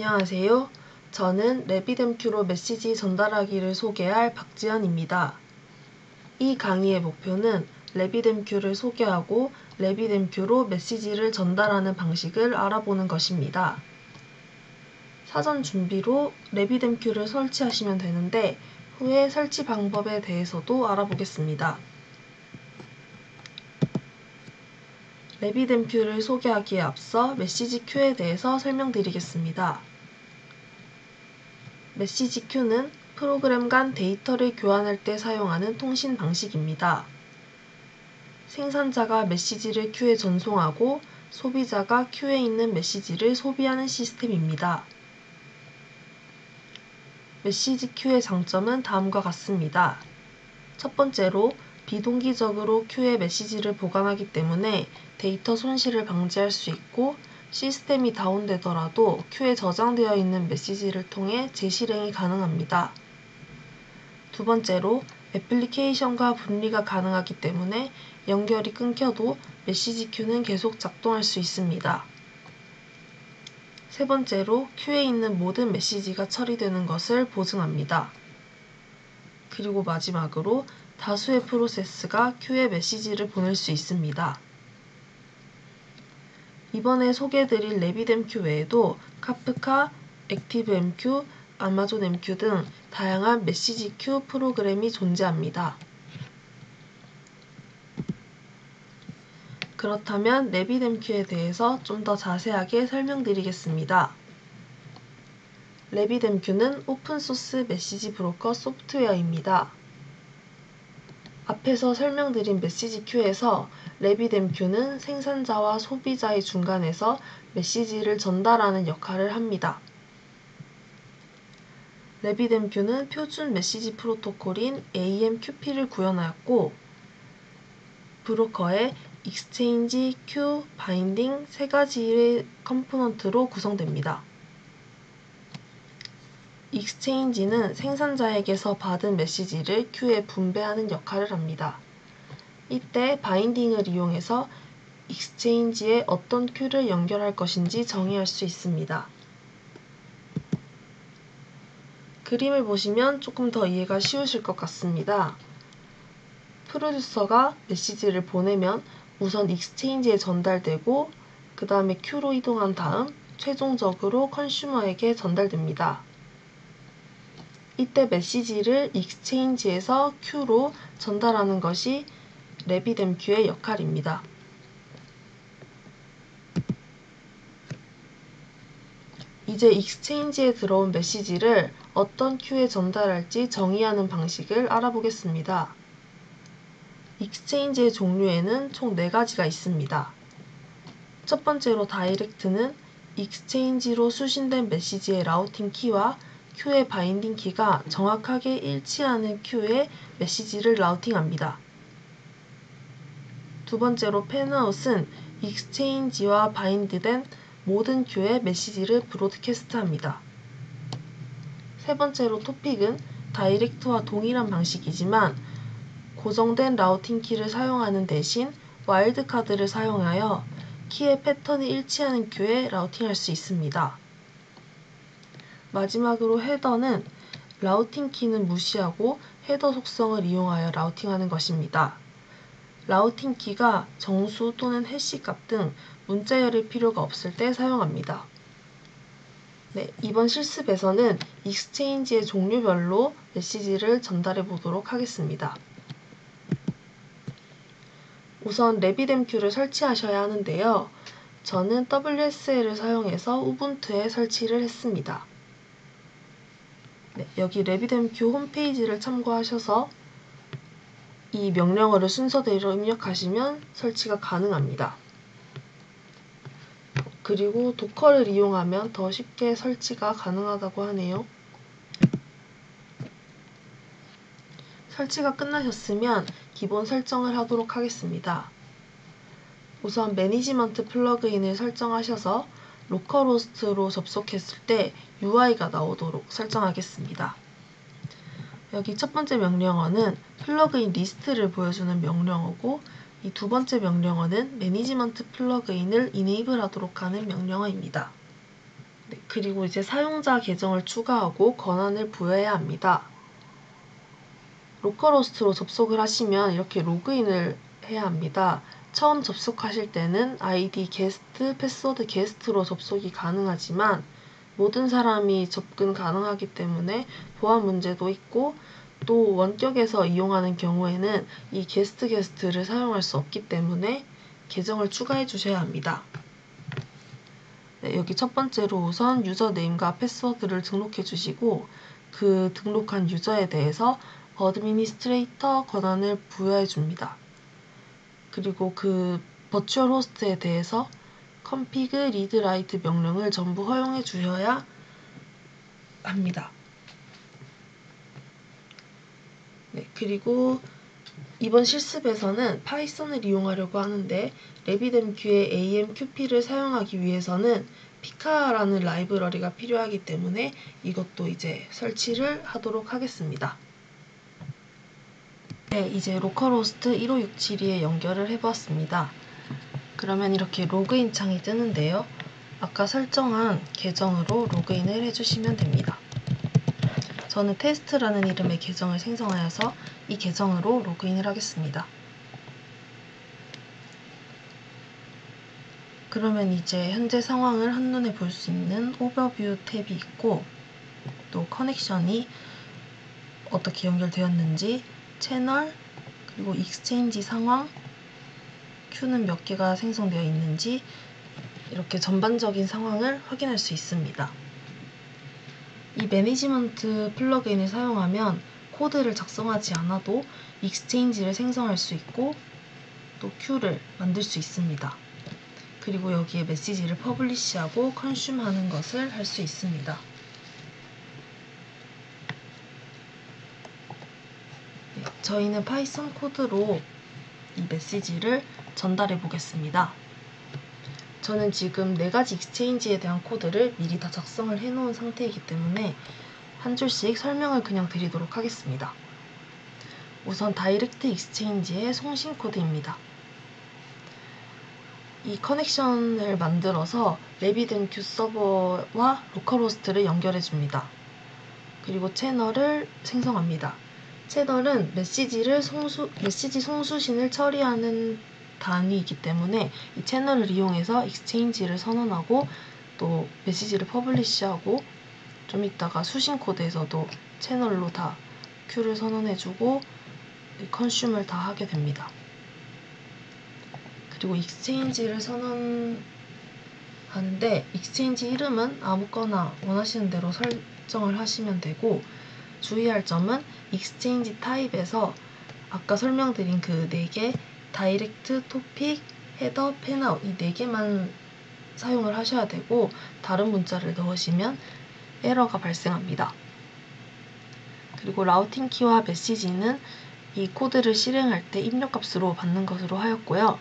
안녕하세요. 저는 레비뎀큐로 메시지 전달하기를 소개할 박지연입니다. 이 강의의 목표는 레비뎀큐를 소개하고 레비뎀큐로 메시지를 전달하는 방식을 알아보는 것입니다. 사전 준비로 레비뎀큐를 설치하시면 되는데 후에 설치 방법에 대해서도 알아보겠습니다. 레비뎀큐를 소개하기에 앞서 메시지 큐에 대해서 설명드리겠습니다. 메시지 큐는 프로그램 간 데이터를 교환할 때 사용하는 통신 방식입니다. 생산자가 메시지를 큐에 전송하고 소비자가 큐에 있는 메시지를 소비하는 시스템입니다. 메시지 큐의 장점은 다음과 같습니다. 첫 번째로 비동기적으로 큐에 메시지를 보관하기 때문에 데이터 손실을 방지할 수 있고 시스템이 다운되더라도 큐에 저장되어 있는 메시지를 통해 재실행이 가능합니다. 두 번째로 애플리케이션과 분리가 가능하기 때문에 연결이 끊겨도 메시지 큐는 계속 작동할 수 있습니다. 세 번째로 큐에 있는 모든 메시지가 처리되는 것을 보증합니다. 그리고 마지막으로 다수의 프로세스가 큐에 메시지를 보낼 수 있습니다. 이번에 소개해드릴 레비뎀큐 외에도 카프카, 액티브엠큐, 아마존엠큐 등 다양한 메시지 큐 프로그램이 존재합니다. 그렇다면 레비뎀큐에 대해서 좀 더 자세하게 설명드리겠습니다. 레비뎀큐는 오픈소스 메시지 브로커 소프트웨어입니다. 앞에서 설명드린 메시지 큐에서 레비뎀큐는 생산자와 소비자의 중간에서 메시지를 전달하는 역할을 합니다. 레비뎀큐는 표준 메시지 프로토콜인 AMQP를 구현하였고 브로커의 익스체인지, 큐, 바인딩 세 가지의 컴포넌트로 구성됩니다. 익스체인지는 생산자에게서 받은 메시지를 큐에 분배하는 역할을 합니다. 이때 바인딩을 이용해서 익스체인지에 어떤 큐를 연결할 것인지 정의할 수 있습니다. 그림을 보시면 조금 더 이해가 쉬우실 것 같습니다. 프로듀서가 메시지를 보내면 우선 익스체인지에 전달되고 그 다음에 큐로 이동한 다음 최종적으로 컨슈머에게 전달됩니다. 이때 메시지를 익스체인지에서 큐로 전달하는 것이 레비뎀큐의 역할입니다. 이제 익스체인지에 들어온 메시지를 어떤 큐에 전달할지 정의하는 방식을 알아보겠습니다. 익스체인지의 종류에는 총 4가지가 있습니다. 첫 번째로 다이렉트는 익스체인지로 수신된 메시지의 라우팅 키와 큐의 바인딩 키가 정확하게 일치하는 큐에 메시지를 라우팅합니다. 두 번째로 팬아웃은 익스체인지와 바인드된 모든 큐에 메시지를 브로드캐스트합니다. 세 번째로 토픽은 다이렉트와 동일한 방식이지만 고정된 라우팅 키를 사용하는 대신 와일드카드를 사용하여 키의 패턴이 일치하는 큐에 라우팅할 수 있습니다. 마지막으로 헤더는 라우팅 키는 무시하고 헤더 속성을 이용하여 라우팅하는 것입니다. 라우팅 키가 정수 또는 해시 값 등 문자열일 필요가 없을 때 사용합니다. 이번 실습에서는 익스체인지의 종류별로 메시지를 전달해 보도록 하겠습니다. 우선 레비뎀큐를 설치하셔야 하는데요. 저는 WSL을 사용해서 우분투에 설치를 했습니다. 여기 레비뎀큐 홈페이지를 참고하셔서 이 명령어를 순서대로 입력하시면 설치가 가능합니다. 그리고 도커를 이용하면 더 쉽게 설치가 가능하다고 하네요. 설치가 끝나셨으면 기본 설정을 하도록 하겠습니다. 우선 매니지먼트 플러그인을 설정하셔서 로컬호스트로 접속했을 때 UI가 나오도록 설정하겠습니다. 여기 첫 번째 명령어는 플러그인 리스트를 보여주는 명령어고 이 두 번째 명령어는 매니지먼트 플러그인을 이네이블 하도록 하는 명령어입니다. 네, 그리고 이제 사용자 계정을 추가하고 권한을 부여해야 합니다. 로컬호스트로 접속을 하시면 이렇게 로그인을 해야 합니다. 처음 접속하실 때는 아이디 게스트, 패스워드 게스트로 접속이 가능하지만 모든 사람이 접근 가능하기 때문에 보안 문제도 있고 또 원격에서 이용하는 경우에는 이 게스트를 사용할 수 없기 때문에 계정을 추가해 주셔야 합니다. 네, 여기 첫 번째로 우선 유저네임과 패스워드를 등록해 주시고 그 등록한 유저에 대해서 어드미니스트레이터 권한을 부여해 줍니다. 그리고 그 버추얼 호스트에 대해서 config read write 명령을 전부 허용해 주셔야 합니다. 네, 그리고 이번 실습에서는 파이썬을 이용하려고 하는데 RabbitMQ의 AMQP를 사용하기 위해서는 피카라는 라이브러리가 필요하기 때문에 이것도 이제 설치를 하도록 하겠습니다. 네, 이제 로컬호스트 15672에 연결을 해보았습니다. 그러면 이렇게 로그인 창이 뜨는데요. 아까 설정한 계정으로 로그인을 해주시면 됩니다. 저는 테스트라는 이름의 계정을 생성하여서 이 계정으로 로그인을 하겠습니다. 그러면 이제 현재 상황을 한눈에 볼 수 있는 오버뷰 탭이 있고 또 커넥션이 어떻게 연결되었는지, 채널, 그리고 익스체인지 상황, 큐는 몇 개가 생성되어 있는지 이렇게 전반적인 상황을 확인할 수 있습니다. 이 매니지먼트 플러그인을 사용하면 코드를 작성하지 않아도 익스체인지를 생성할 수 있고 또 큐를 만들 수 있습니다. 그리고 여기에 메시지를 퍼블리시하고 컨슘하는 것을 할 수 있습니다. 네, 저희는 파이썬 코드로 이 메시지를 전달해 보겠습니다. 저는 지금 4가지 익스체인지에 대한 코드를 미리 다 작성을 해 놓은 상태이기 때문에 한 줄씩 설명을 그냥 드리도록 하겠습니다. 우선 다이렉트 익스체인지의 송신 코드입니다. 이 커넥션을 만들어서 RabbitMQ 서버와 로컬호스트를 연결해 줍니다. 그리고 채널을 생성합니다. 채널은 메시지 송수신을 처리하는 단위이기 때문에 이 채널을 이용해서 익스체인지를 선언하고 또 메시지를 퍼블리시하고 좀 이따가 수신 코드에서도 채널로 다 큐를 선언해주고 컨슘을 다 하게 됩니다. 그리고 익스체인지를 선언하는데 익스체인지 이름은 아무거나 원하시는 대로 설정을 하시면 되고 주의할 점은 익스체인지 타입에서 아까 설명드린 그 4개 다이렉트, 토픽, 헤더, 팬아웃 이 4개만 사용을 하셔야 되고 다른 문자를 넣으시면 에러가 발생합니다. 그리고 라우팅 키와 메시지는 이 코드를 실행할 때 입력값으로 받는 것으로 하였고요.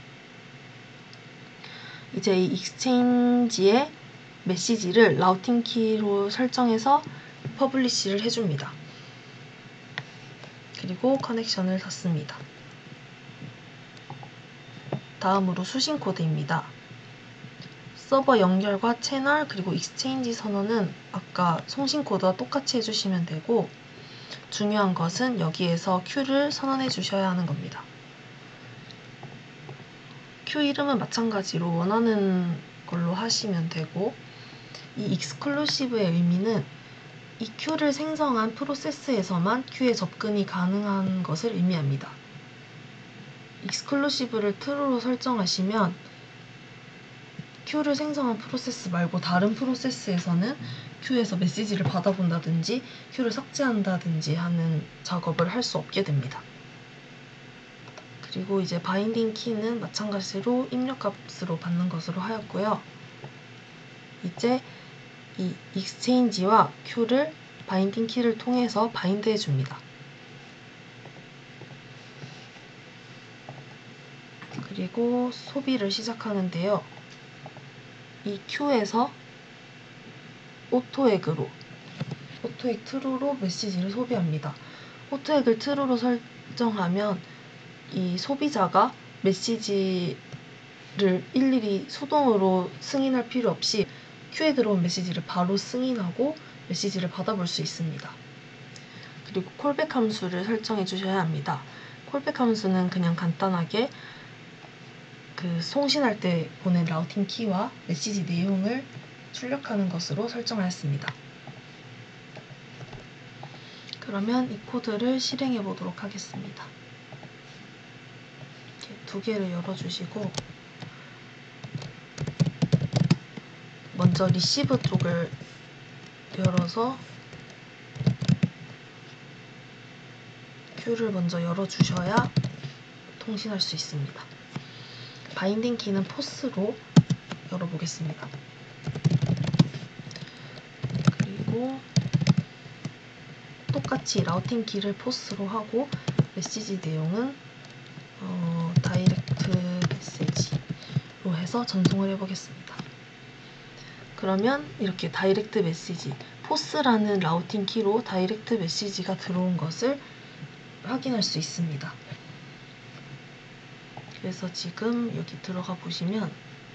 이제 이 익스체인지의 메시지를 라우팅 키로 설정해서 퍼블리시를 해줍니다. 그리고 커넥션을 닫습니다. 다음으로 수신 코드입니다. 서버 연결과 채널 그리고 익스체인지 선언은 아까 송신 코드와 똑같이 해주시면 되고 중요한 것은 여기에서 큐를 선언해 주셔야 하는 겁니다. 큐 이름은 마찬가지로 원하는 걸로 하시면 되고 이 익스클루시브의 의미는 이 큐를 생성한 프로세스에서만 큐에 접근이 가능한 것을 의미합니다. 익스클루시브를 true로 설정하시면 큐를 생성한 프로세스 말고 다른 프로세스에서는 큐에서 메시지를 받아본다든지 큐를 삭제한다든지 하는 작업을 할 수 없게 됩니다. 그리고 이제 바인딩 키는 마찬가지로 입력값으로 받는 것으로 하였고요. 이제 이 익스체인지와 큐를 바인딩 키를 통해서 바인드 해줍니다. 그리고 소비를 시작하는데요. 이 큐에서 오토액 true로 메시지를 소비합니다. 오토액을 true로 설정하면 이 소비자가 메시지를 일일이 수동으로 승인할 필요 없이 큐에 들어온 메시지를 바로 승인하고 메시지를 받아볼 수 있습니다. 그리고 콜백 함수를 설정해 주셔야 합니다. 콜백 함수는 그냥 간단하게 송신할 때 보낸 라우팅 키와 메시지 내용을 출력하는 것으로 설정하였습니다. 그러면 이 코드를 실행해 보도록 하겠습니다. 이렇게 두 개를 열어주시고 먼저 리시브 쪽을 열어서 큐를 먼저 열어주셔야 통신할 수 있습니다. 바인딩 키는 포스로 열어보겠습니다. 그리고 똑같이 라우팅 키를 포스로 하고 메시지 내용은 다이렉트 메시지로 해서 전송을 해보겠습니다. 그러면 이렇게 다이렉트 메시지, 포스라는 라우팅 키로 다이렉트 메시지가 들어온 것을 확인할 수 있습니다. 그래서 지금 여기 들어가 보시면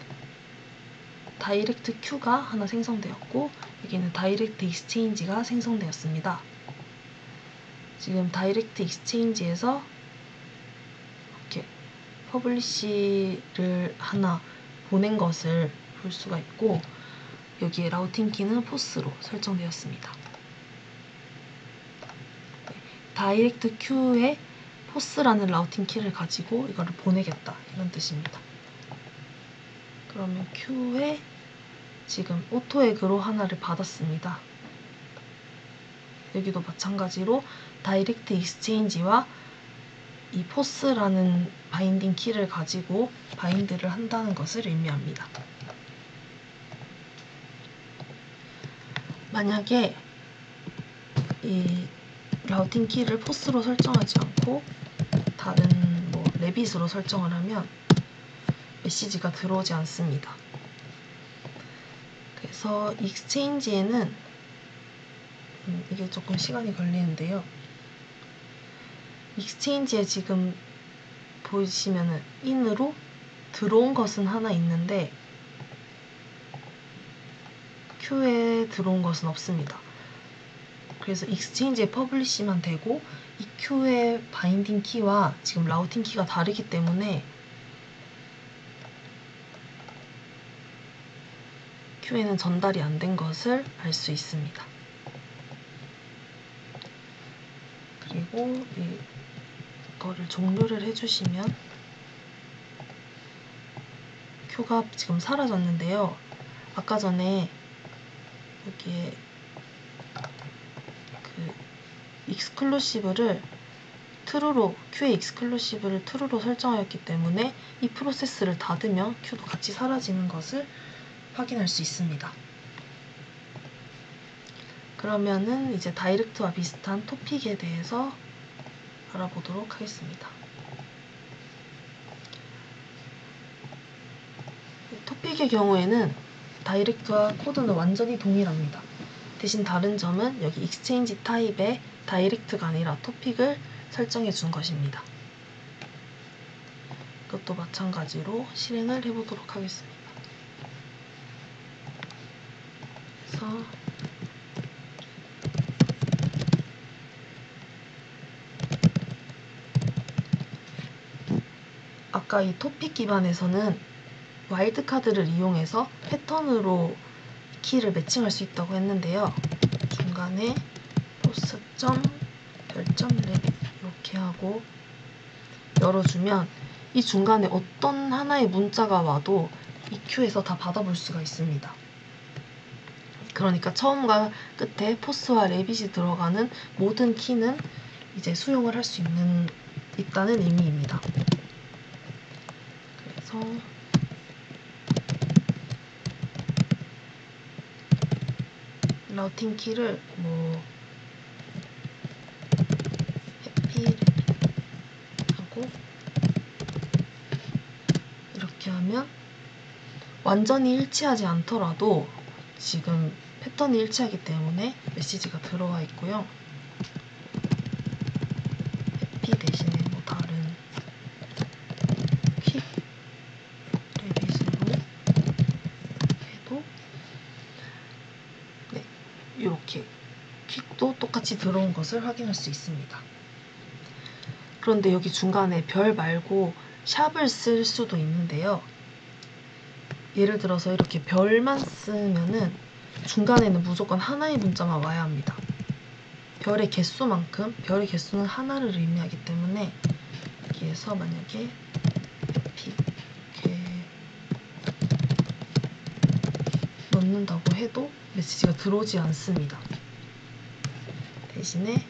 다이렉트 큐가 하나 생성되었고 여기는 다이렉트 익스체인지가 생성되었습니다. 지금 다이렉트 익스체인지에서 이렇게 퍼블리시를 하나 보낸 것을 볼 수가 있고 여기에 라우팅 키는 포스로 설정되었습니다. 다이렉트 큐에 포스라는 라우팅 키를 가지고 이거를 보내겠다 이런 뜻입니다. 그러면 큐에 지금 오토에그로 하나를 받았습니다. 여기도 마찬가지로 다이렉트 익스체인지와 이 포스라는 바인딩 키를 가지고 바인드를 한다는 것을 의미합니다. 만약에 이 라우팅 키를 포스로 설정하지 않고 다른 레빗으로 설정을 하면 메시지가 들어오지 않습니다. 그래서 익스체인지에는 이게 조금 시간이 걸리는데요. 익스체인지에 지금 보시면은 인으로 들어온 것은 하나 있는데 큐에 들어온 것은 없습니다. 그래서 익스체인지에 퍼블리시만 되고 이 큐의 바인딩 키와 지금 라우팅 키가 다르기 때문에 큐에는 전달이 안 된 것을 알 수 있습니다. 그리고 이거를 종료를 해주시면 큐가 지금 사라졌는데요. 아까 전에 여기에 익스클루시브를 true로 큐의 익스클루시브를 true로 설정하였기 때문에 이 프로세스를 닫으면 큐도 같이 사라지는 것을 확인할 수 있습니다. 그러면은 이제 다이렉트와 비슷한 토픽에 대해서 알아보도록 하겠습니다. 토픽의 경우에는 다이렉트와 코드는 완전히 동일합니다. 대신 다른 점은 여기 익스체인지 타입에 다이렉트가 아니라 토픽을 설정해 준 것입니다. 이것도 마찬가지로 실행을 해보도록 하겠습니다. 그래서 아까 이 토픽 기반에서는 와일드카드를 이용해서 패턴으로 키를 매칭할 수 있다고 했는데요. 중간에 포스.별점 랩 이렇게 하고 열어주면 이 중간에 어떤 하나의 문자가 와도 이 큐에서 다 받아볼 수가 있습니다. 그러니까 처음과 끝에 포스와 레빗이 들어가는 모든 키는 이제 수용을 할 수 있다는 의미입니다. 그래서 라우팅 키를 해피 레빗 하고 이렇게 하면 완전히 일치하지 않더라도 지금 패턴이 일치하기 때문에 메시지가 들어와 있고요. 해피 대신에 다른 퀵 레빗으로 해도 똑같이 들어온 것을 확인할 수 있습니다. 그런데 여기 중간에 별 말고 샵을 쓸 수도 있는데요. 예를 들어서 이렇게 별만 쓰면은 중간에는 무조건 하나의 문자만 와야 합니다. 별의 개수만큼, 별의 개수는 하나를 의미하기 때문에 여기에서 만약에 이렇게 넣는다고 해도 메시지가 들어오지 않습니다. 대신에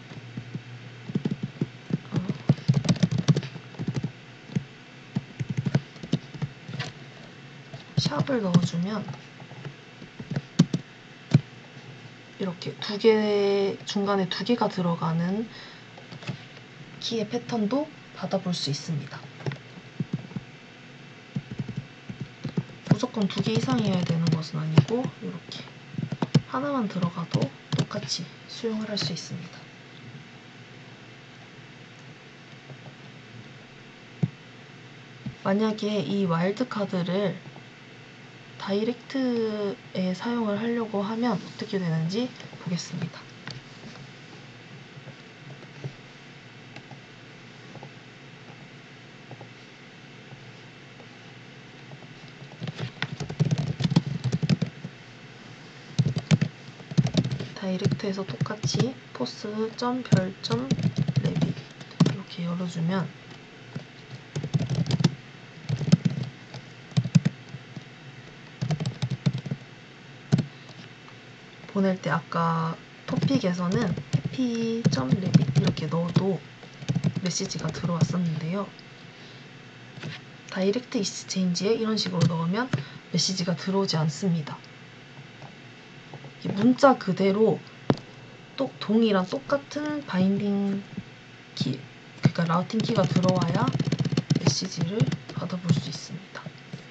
샵을 넣어주면 이렇게 중간에 두 개가 들어가는 키의 패턴도 받아볼 수 있습니다. 무조건 두 개 이상이어야 되는 것은 아니고 이렇게 하나만 들어가도 똑같이 수용을 할 수 있습니다. 만약에 이 와일드카드를 다이렉트에 사용을 하려고 하면 어떻게 되는지 보겠습니다. 다이렉트에서 똑같이 post.별.rabbit 이렇게 열어주면 보낼 때 아까 토픽에서는 happy.rabbit 이렇게 넣어도 메시지가 들어왔었는데요. 다이렉트 익스체인지에 이런 식으로 넣으면 메시지가 들어오지 않습니다. 문자 그대로 동일한 똑같은 바인딩 키, 그러니까 라우팅 키가 들어와야 메시지를 받아볼 수 있습니다.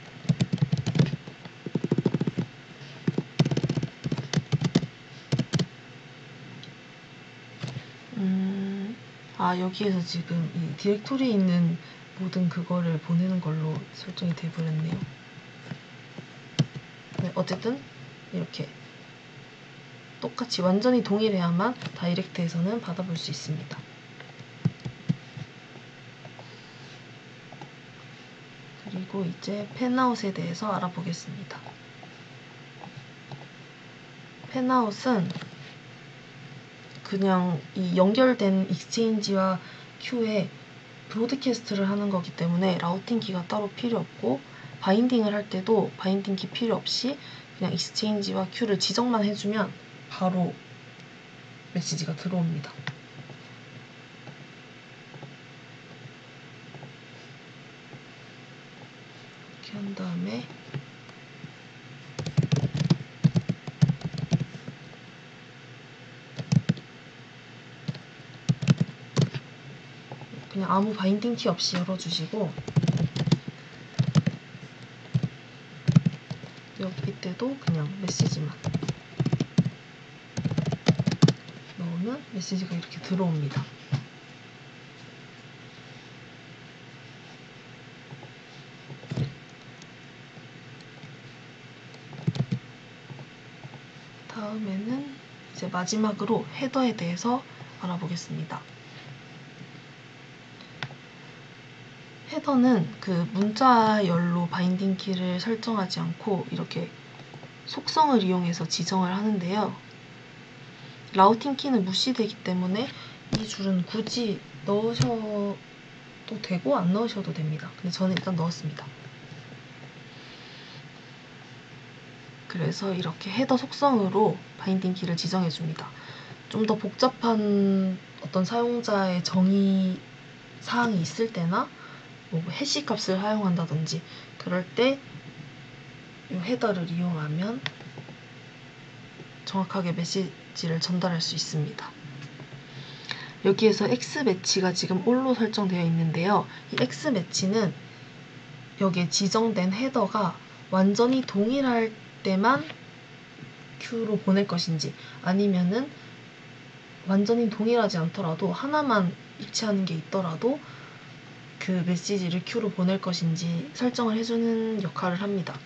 여기에서 지금 이 디렉토리에 있는 모든 그거를 보내는 걸로 설정이 되어버렸네요. 네, 어쨌든 이렇게 똑같이 완전히 동일해야만 다이렉트에서는 받아볼 수 있습니다. 그리고 이제 펜아웃에 대해서 알아보겠습니다. 펜아웃은 그냥 이 연결된 익스체인지와 큐에 브로드캐스트를 하는 거기 때문에 라우팅 키가 따로 필요 없고 바인딩을 할 때도 바인딩 키 필요 없이 그냥 익스체인지와 큐를 지정만 해주면 바로 메시지가 들어옵니다. 이렇게 한 다음에 그냥 아무 바인딩 키 없이 열어주시고 여기 때도 그냥 메시지만 넣으면 메시지가 이렇게 들어옵니다. 다음에는 이제 마지막으로 헤더에 대해서 알아보겠습니다. 헤더는 그 문자열로 바인딩 키를 설정하지 않고 이렇게 속성을 이용해서 지정을 하는데요. 라우팅 키는 무시되기 때문에 이 줄은 굳이 넣으셔도 되고 안 넣으셔도 됩니다. 근데 저는 일단 넣었습니다. 그래서 이렇게 헤더 속성으로 바인딩 키를 지정해 줍니다. 좀 더 복잡한 어떤 사용자의 정의 사항이 있을 때나 뭐 해시 값을 사용한다든지 그럴 때 이 헤더를 이용하면 정확하게 메시지를 전달할 수 있습니다. 여기에서 X매치가 지금 all로 설정되어 있는데요. 이 X매치는 여기에 지정된 헤더가 완전히 동일할 때만 Q로 보낼 것인지 아니면은 완전히 동일하지 않더라도 하나만 일치하는 게 있더라도 그 메시지를 Q로 보낼 것인지 설정을 해주는 역할을 합니다.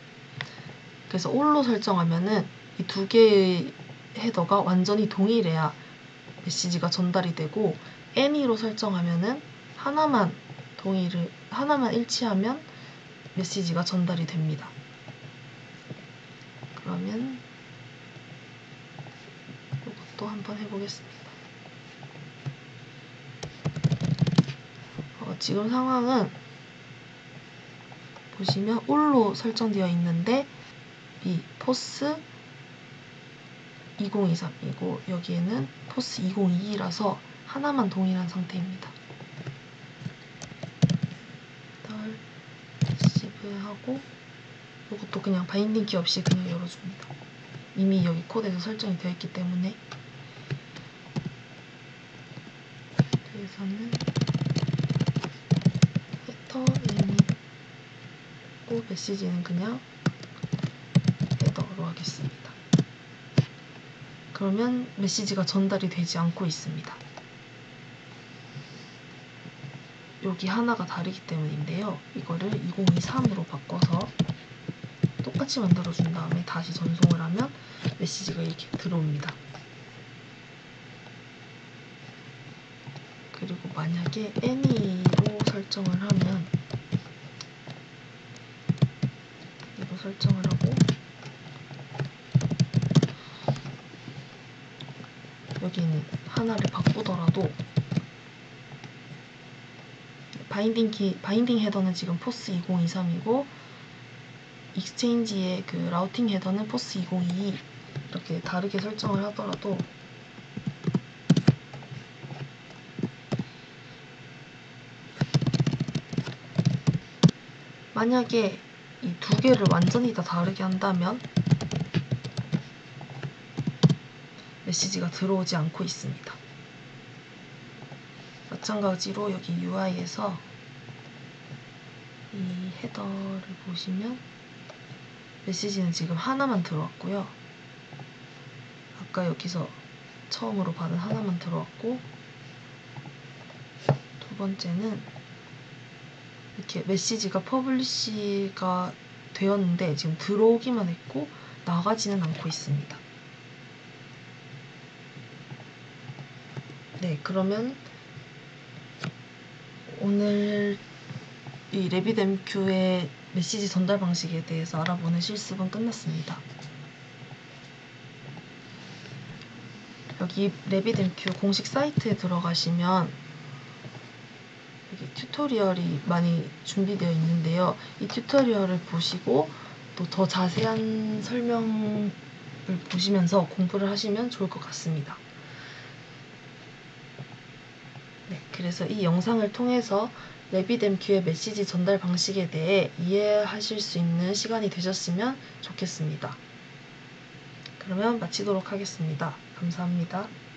그래서 all로 설정하면은 이 두 개의 헤더가 완전히 동일해야 메시지가 전달이 되고 any로 설정하면은 하나만 일치하면 메시지가 전달이 됩니다. 그러면 이것도 한번 해보겠습니다. 지금 상황은 보시면 all로 설정되어 있는데 이 포스 2023이고 여기에는 포스 2022라서 하나만 동일한 상태입니다. receive 하고 이것도 그냥 바인딩 키 없이 그냥 열어줍니다. 이미 여기 코드에서 설정이 되어 있기 때문에 그래서는 헤더 애니고 메시지는 그냥 헤더로 하겠습니다. 그러면 메시지가 전달이 되지 않고 있습니다. 여기 하나가 다르기 때문인데요. 이거를 2023으로 바꿔서 똑같이 만들어준 다음에 다시 전송을 하면 메시지가 이렇게 들어옵니다. 그리고 만약에 any로 설정을 하면 이로 설정을 하고 여기는 하나를 바꾸더라도 바인딩 헤더는 지금 포스 2023이고 익스체인지의 그 라우팅 헤더는 포스 2022 이렇게 다르게 설정을 하더라도 만약에 이 두 개를 완전히 다 다르게 한다면 메시지가 들어오지 않고 있습니다. 마찬가지로 여기 UI에서 이 헤더를 보시면 메시지는 지금 하나만 들어왔고요. 아까 여기서 처음으로 받은 하나만 들어왔고 두 번째는 이렇게 메시지가 퍼블리시가 되었는데 지금 들어오기만 했고 나가지는 않고 있습니다. 네, 그러면 오늘 이 RabbitMQ의 메시지 전달 방식에 대해서 알아보는 실습은 끝났습니다. 여기 RabbitMQ 공식 사이트에 들어가시면 여기 튜토리얼이 많이 준비되어 있는데요. 이 튜토리얼을 보시고 또 더 자세한 설명을 보시면서 공부를 하시면 좋을 것 같습니다. 네, 그래서 이 영상을 통해서 RabbitMQ의 메시지 전달 방식에 대해 이해하실 수 있는 시간이 되셨으면 좋겠습니다. 그러면 마치도록 하겠습니다. 감사합니다.